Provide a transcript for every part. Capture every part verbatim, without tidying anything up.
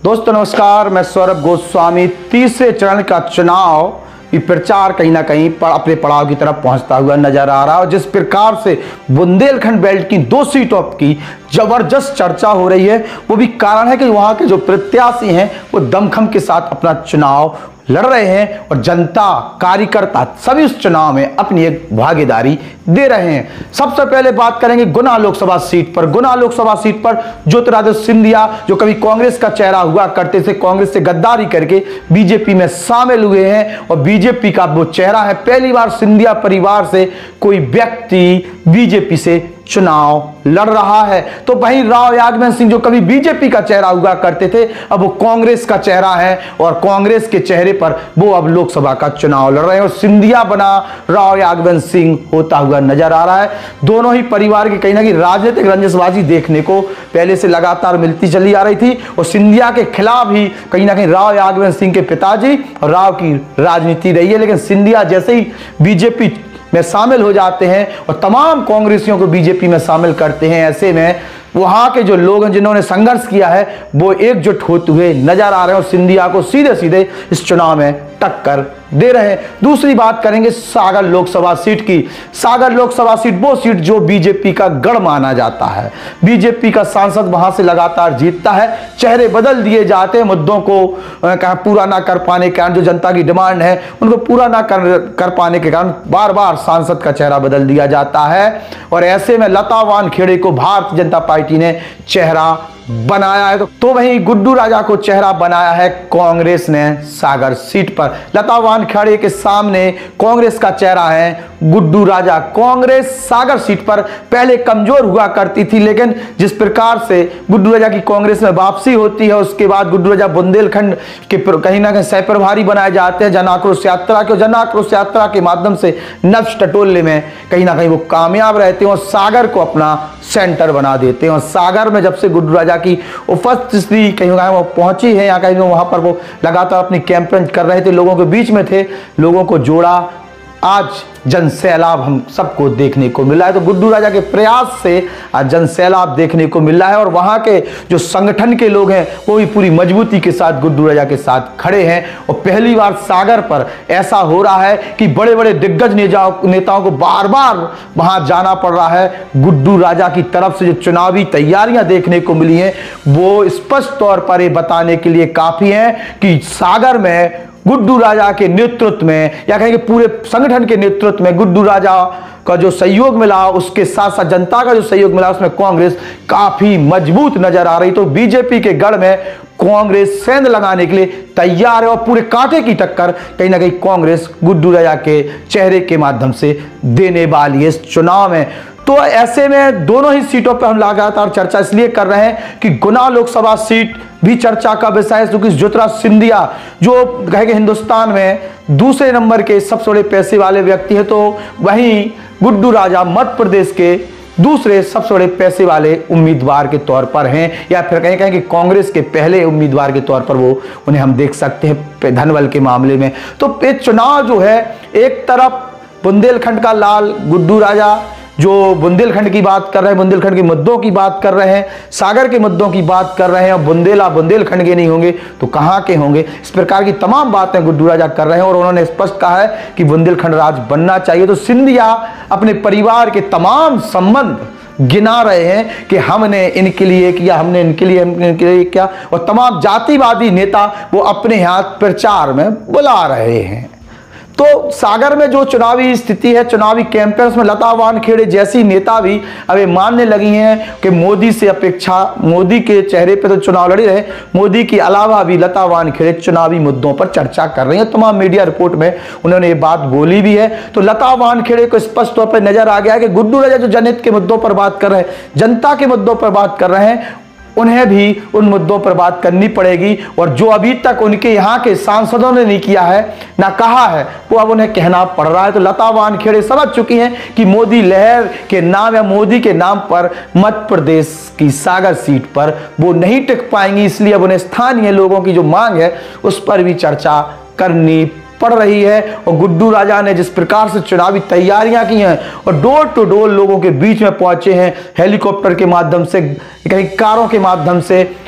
दोस्तों नमस्कार, मैं सौरभ गोस्वामी। तीसरे चरण का चुनाव की प्रचार कहीं ना कहीं पर अपने पड़ाव की तरफ पहुंचता हुआ नजर आ रहा है और जिस प्रकार से बुंदेलखंड बेल्ट की दो सीटों की जबरदस्त चर्चा हो रही है, वो भी कारण है कि वहां के जो प्रत्याशी हैं वो दमखम के साथ अपना चुनाव लड़ रहे हैं और जनता कार्यकर्ता सभी उस चुनाव में अपनी एक भागीदारी दे रहे हैं। सबसे पहले बात करेंगे गुना लोकसभा सीट पर। गुना लोकसभा सीट पर ज्योतिरादित्य सिंधिया, जो कभी कांग्रेस का चेहरा हुआ करते थे, कांग्रेस से गद्दारी करके बीजेपी में शामिल हुए हैं और बीजेपी का वो चेहरा है। पहली बार सिंधिया परिवार से कोई व्यक्ति बीजेपी से चुनाव लड़ रहा है। तो वहीं राव यादव सिंह, जो कभी बीजेपी का चेहरा हुआ करते थे, अब वो कांग्रेस का चेहरा है और कांग्रेस के चेहरे पर वो अब लोकसभा का चुनाव लड़ रहे हैं और सिंधिया बना राव यादव सिंह होता हुआ नजर आ रहा है। दोनों ही परिवार की कहीं ना कहीं राजनीतिक रंजसबाजी देखने को पहले से लगातार मिलती चली आ रही थी और सिंधिया के खिलाफ ही कहीं ना कहीं राव यादव सिंह के पिताजी और राव की राजनीति रही है। लेकिन सिंधिया जैसे ही बीजेपी में शामिल हो जाते हैं और तमाम कांग्रेसियों को बीजेपी में शामिल करते हैं, ऐसे में वहां के जो लोग हैं जिन्होंने संघर्ष किया है वो एकजुट होते हुए नजर आ रहे हैं और सिंधिया को सीधे सीधे इस चुनाव में टक्कर दे रहे हैं। दूसरी बात करेंगे सागर लोकसभा सीट की। सागर लोकसभा सीट वो सीट जो बीजेपी का गढ़ माना जाता है। बीजेपी का सांसद वहां से लगातार जीतता है, चेहरे बदल दिए जाते हैं, मुद्दों को कहा पूरा ना कर पाने के कारण, जो जनता की डिमांड है उनको पूरा ना कर, कर पाने के कारण बार बार सांसद का चेहरा बदल दिया जाता है और ऐसे में लता वानखेड़े को भारतीय जनता पार्टी ने चेहरा बनाया है। तो, तो वहीं गुड्डू राजा को चेहरा बनाया है कांग्रेस ने सागर सीट पर। लता वानखेड़े के सामने कांग्रेस का चेहरा है गुड्डू राजा। कांग्रेस सागर सीट पर पहले कमजोर हुआ करती थी, लेकिन जिस प्रकार से गुड्डू राजा की कांग्रेस में वापसी होती है, उसके बाद गुड्डू राजा बुंदेलखंड के कहीं ना कहीं सह प्रभारी बनाए जाते हैं जन आक्रोश यात्रा के। जन आक्रोश यात्रा के माध्यम से नब्ज टटोलने में कहीं ना कहीं वो कामयाब रहते हैं और सागर को अपना सेंटर बना देते हैं। और सागर में जब से गुड्डू राजा की उपस्थिति कहीं वो पहुंची है या कहीं वहां पर वो लगातार अपनी कैंपेन कर रहे थे, लोगों के बीच में थे, लोगों को जोड़ा, आज जन सैलाब हम सबको देखने को मिला है। तो गुड्डू राजा के प्रयास से आज जन सैलाब देखने को मिला है और वहां के जो संगठन के लोग हैं वो भी पूरी मजबूती के साथ गुड्डू राजा के साथ खड़े हैं और पहली बार सागर पर ऐसा हो रहा है कि बड़े बड़े दिग्गज नेताओं को बार बार वहां जाना पड़ रहा है। गुड्डू राजा की तरफ से जो चुनावी तैयारियां देखने को मिली हैं वो स्पष्ट तौर पर ये बताने के लिए काफी है कि सागर में गुड्डू राजा के नेतृत्व में या कहेंगे पूरे संगठन के नेतृत्व में गुड्डू राजा का जो सहयोग मिला, उसके साथ साथ जनता का जो सहयोग मिला, उसमें कांग्रेस काफी मजबूत नजर आ रही। तो बीजेपी के गढ़ में कांग्रेस सेंध लगाने के लिए तैयार है और पूरे कांटे की टक्कर कहीं ना कहीं कांग्रेस गुड्डू राजा के चेहरे के माध्यम से देने वाली है इस चुनाव में। तो ऐसे में दोनों ही सीटों पर हम लगातार चर्चा इसलिए कर रहे हैं कि गुना लोकसभा सीट भी चर्चा का विषय है, क्योंकि ज्योतिरादित्य सिंधिया जो कहेंगे हिंदुस्तान में दूसरे नंबर के सबसे बड़े पैसे वाले व्यक्ति है, तो वहीं गुड्डू राजा मध्य प्रदेश के दूसरे सबसे बड़े पैसे वाले उम्मीदवार के तौर पर हैं या फिर कहीं कहें कि कांग्रेस के पहले उम्मीदवार के तौर पर वो उन्हें हम देख सकते हैं धनबल के मामले में। तो ये चुनाव जो है, एक तरफ बुंदेलखंड का लाल गुड्डू राजा जो बुंदेलखंड की बात कर रहे हैं, बुंदेलखंड के मुद्दों की बात कर रहे हैं, सागर के मुद्दों की बात कर रहे हैं और बुंदेला बुंदेलखंड के नहीं होंगे तो कहां के होंगे, इस प्रकार की तमाम बातें गुड्डू राजा कर रहे हैं और उन्होंने स्पष्ट कहा है कि बुंदेलखंड राज बनना चाहिए। तो सिंधिया अपने परिवार के तमाम संबंध गिना रहे हैं कि हमने इनके लिए किया, हमने इनके लिए इनके लिए किया और तमाम जातिवादी नेता वो अपने हाथ प्रचार में बुला रहे हैं। तो सागर में जो चुनावी स्थिति है, चुनावी कैंपेन्स में लता वानखेड़े जैसी नेता भी अब ये मानने लगी हैं कि मोदी से अपेक्षा, मोदी के चेहरे पे तो चुनाव लड़ी रहे, मोदी के अलावा भी लता वानखेड़े चुनावी मुद्दों पर चर्चा कर रही हैं। तमाम मीडिया रिपोर्ट में उन्होंने ये बात बोली भी है। तो लता वानखेड़े को स्पष्ट तौर पर नजर आ गया है कि गुड्डू राजा जो जनहित के मुद्दों पर बात कर रहे हैं, जनता के मुद्दों पर बात कर रहे हैं, उन्हें भी उन मुद्दों पर बात करनी पड़ेगी और जो अभी तक उनके यहाँ के सांसदों ने नहीं किया है ना कहा है, वो अब उन्हें कहना पड़ रहा है। तो लता वानखेड़े समझ चुकी हैं कि मोदी लहर के नाम या मोदी के नाम पर मध्य प्रदेश की सागर सीट पर वो नहीं टिक पाएंगी, इसलिए अब उन्हें स्थानीय लोगों की जो मांग है उस पर भी चर्चा करनी पड़ रही है। और गुड्डू राजा ने जिस प्रकार से चुनावी तैयारियां की हैं और डोर टू डोर लोगों के बीच में पहुंचे हैं, हेलीकॉप्टर के माध्यम से, कहीं कारों के माध्यम से,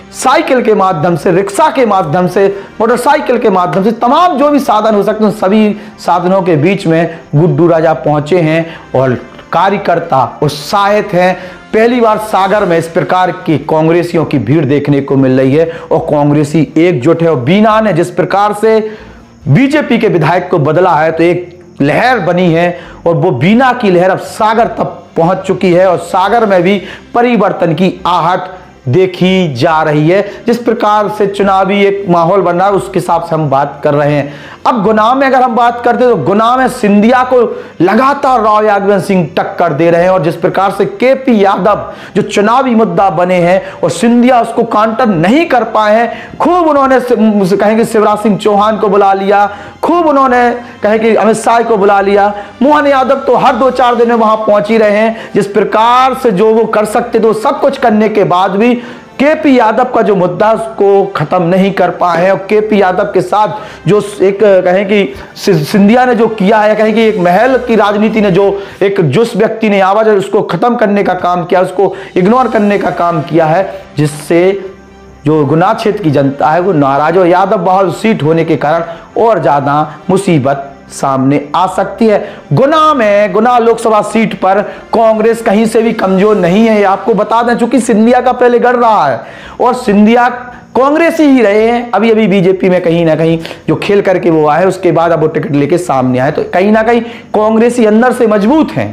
साइकिल के माध्यम से, रिक्शा के माध्यम से, मोटरसाइकिल के माध्यम से, तमाम जो भी साधन हो सकते हैं सभी साधनों के बीच में गुड्डू राजा पहुंचे हैं और कार्यकर्ता उत्साहित हैं। पहली बार सागर में इस प्रकार की कांग्रेसियों की भीड़ देखने को मिल रही है और कांग्रेसी एकजुट है। और बीना ने जिस प्रकार से बीजेपी के विधायक को बदला है तो एक लहर बनी है और वो बीना की लहर अब सागर तक पहुंच चुकी है और सागर में भी परिवर्तन की आहट देखी जा रही है। जिस प्रकार से चुनावी एक माहौल बन रहा है उसके हिसाब से हम बात कर रहे हैं। अब गुना में अगर हम बात करते हैं तो गुना में सिंधिया को लगातार राव यादव सिंह टक्कर दे रहे हैं और जिस प्रकार से केपी यादव जो चुनावी मुद्दा बने हैं और सिंधिया उसको काउंटर नहीं कर पाए हैं। खूब उन्होंने कहेंगे शिवराज सिंह चौहान को बुला लिया, खूब उन्होंने कहे कि अमित शाह को बुला लिया। मोहन यादव तो हर दो चार दिन में वहां पहुंच ही रहे हैं। जिस प्रकार से जो वो कर सकते थे वो सब कुछ करने के बाद भी केपी यादव का जो मुद्दा उसको खत्म नहीं कर पाए हैं और केपी यादव के साथ जो एक कहें कि सिंधिया ने जो किया है, कहें कि एक महल की राजनीति ने जो एक जिस व्यक्ति ने आवाज उसको खत्म करने का काम किया, उसको इग्नोर करने का काम किया है, जिससे जो गुना क्षेत्र की जनता है वो नाराज हो। यादव बहुल सीट होने के कारण और ज्यादा मुसीबत सामने आ सकती है। गुना में गुना लोकसभा सीट पर कांग्रेस कहीं से भी कमजोर नहीं है, आपको बता दें, चूंकि सिंधिया का पहले गढ़ रहा है और सिंधिया कांग्रेस ही रहे हैं। अभी अभी बीजेपी में कहीं ना कहीं जो खेल करके वो आए उसके बाद अब वो टिकट लेके सामने आए, तो कहीं ना कहीं कांग्रेसी अंदर से मजबूत हैं।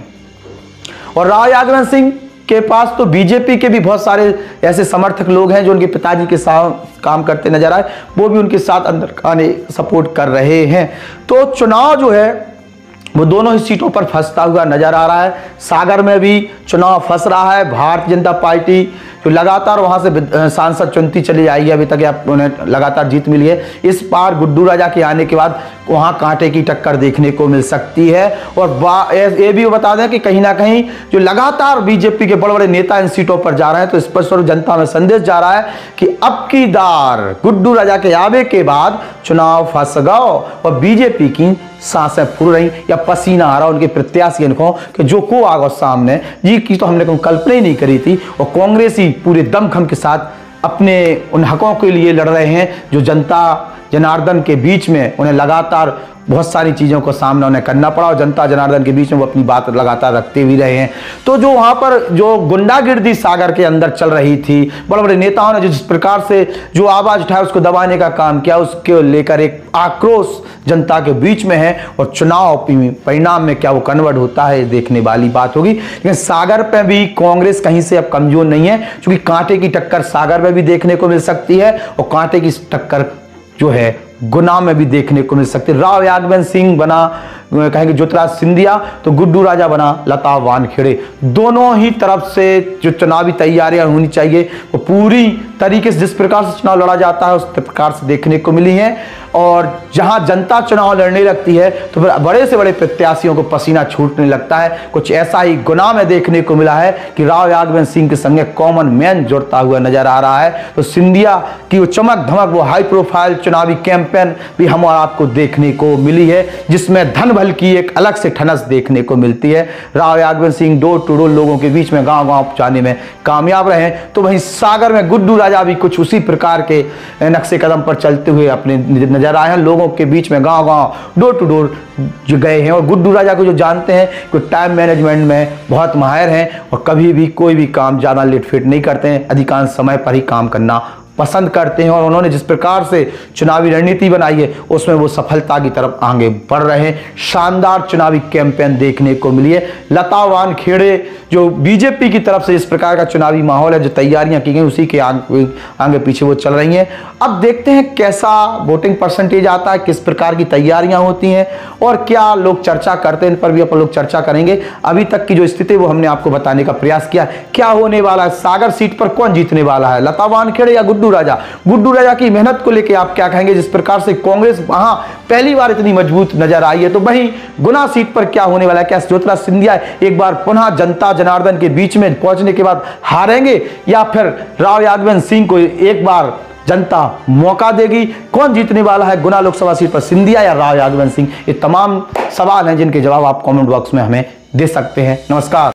और राव यादव सिंह के पास तो बीजेपी के भी बहुत सारे ऐसे समर्थक लोग हैं जो उनके पिताजी के साथ काम करते नजर आए, वो भी उनके साथ अंदर आने सपोर्ट कर रहे हैं। तो चुनाव जो है वो दोनों ही सीटों पर फंसता हुआ नजर आ रहा है। सागर में भी चुनाव फंस रहा है। भारतीय जनता पार्टी जो लगातार वहां से सांसद चुनती चली आई है, अभी तक उन्हें लगातार जीत मिली है। इस बार गुड्डू राजा के आने के बाद वहां कांटे की टक्कर देखने को मिल सकती है। और ये भी बता दें कि कहीं ना कहीं जो लगातार बीजेपी के बड़े बड़े नेता इन सीटों पर जा रहे हैं तो स्पष्ट रूप जनता में संदेश जा रहा है कि अब की बार गुड्डू राजा के आवे के बाद चुनाव फंस गया और बीजेपी की सांसें फूल रही या पसीना आ रहा उनके प्रत्याशी को कि जो को आगो सामने जी की तो हमने कोई कल्पना ही नहीं करी थी। और कांग्रेसी पूरे दमखम के साथ अपने उन हकों के लिए लड़ रहे हैं जो जनता जनार्दन के बीच में उन्हें लगातार बहुत सारी चीज़ों को सामना उन्हें करना पड़ा और जनता जनार्दन के बीच में वो अपनी बात लगातार रखते भी रहे हैं। तो जो वहाँ पर जो गुंडागिर्दी सागर के अंदर चल रही थी, बड़े बड़े नेताओं ने जिस प्रकार से जो आवाज़ उठाया उसको दबाने का काम किया, उसके लेकर एक आक्रोश जनता के बीच में है। और चुनाव परिणाम में क्या वो कन्वर्ट होता है देखने वाली बात होगी। लेकिन सागर पर भी कांग्रेस कहीं से अब कमजोर नहीं है, क्योंकि कांटे की टक्कर सागर में भी देखने को मिल सकती है और कांटे की टक्कर जो है गुना में भी देखने को मिल सकती है। राव यादव सिंह बना कहेंगे ज्योतिराज सिंधिया तो गुड्डू राजा बना लता वानखेड़े। दोनों ही तरफ से जो चुनावी तैयारियां होनी चाहिए वो पूरी तरीके से जिस प्रकार से चुनाव लड़ा जाता है उस प्रकार से देखने को मिली है। और जहां जनता चुनाव लड़ने लगती है तो फिर बड़े से बड़े प्रत्याशियों को पसीना छूटने लगता है। कुछ ऐसा ही गुना में देखने को मिला है कि राव यादव सिंह के संगे कॉमन मैन जुड़ता हुआ नजर आ रहा है। तो सिंधिया की वो चमक धमक वो हाई प्रोफाइल चुनावी कैंपेन भी हम आपको देखने को मिली है, जिसमें धन बल की एक अलग से ठनस देखने को मिलती है। Rao Yadav Singh door to door लोगों के बीच में गांव गांव पहुंचाने में कामयाब रहे। तो वहीं सागर में गुड्डू राजा भी कुछ उसी प्रकार के नक्शे कदम पर चलते हुए अपने नजर आए हैं। लोगों के बीच में गांव गांव डोर टू डोर जो गए हैं और गुड्डू राजा को जो जानते हैं कि टाइम मैनेजमेंट में बहुत माहिर हैं और कभी भी कोई भी काम ज़्यादा लेट फेट नहीं करते हैं, अधिकांश समय पर ही काम करना पसंद करते हैं। और उन्होंने जिस प्रकार से चुनावी रणनीति बनाई है उसमें वो सफलता की तरफ आगे बढ़ रहे हैं। शानदार चुनावी कैंपेन देखने को मिली है। लता वानखेड़े जो बीजेपी की तरफ से इस प्रकार का चुनावी माहौल है, जो तैयारियां की गई उसी के आगे, आगे पीछे वो चल रही हैं। अब देखते हैं कैसा वोटिंग परसेंटेज आता है, किस प्रकार की तैयारियां होती हैं और क्या लोग चर्चा करते हैं, इन पर भी अपन लोग चर्चा करेंगे। अभी तक की जो स्थिति वो हमने आपको बताने का प्रयास किया। क्या होने वाला है, सागर सीट पर कौन जीतने वाला है, लता वानखेड़े या गुड्डू राजा? गुड्डू राजा की मेहनत को लेकर आप क्या कहेंगे? जिस प्रकार से कांग्रेस वहां पहली बार इतनी मजबूत नजर आई है, तो वहीं गुना सीट पर क्या होने वाला है? क्या ज्योतिराज सिंधिया एक बार पुनः जनता जनार्दन के बीच में पहुंचने के बाद हारेंगे या फिर राव यादव सिंह को एक बार जनता मौका देगी? कौन जीतने वाला है गुना लोकसभा सीट पर, सिंधिया या राव यादव सिंह? ये तमाम सवाल हैं जिनके जवाब आप कमेंट बॉक्स में हमें दे सकते हैं। नमस्कार।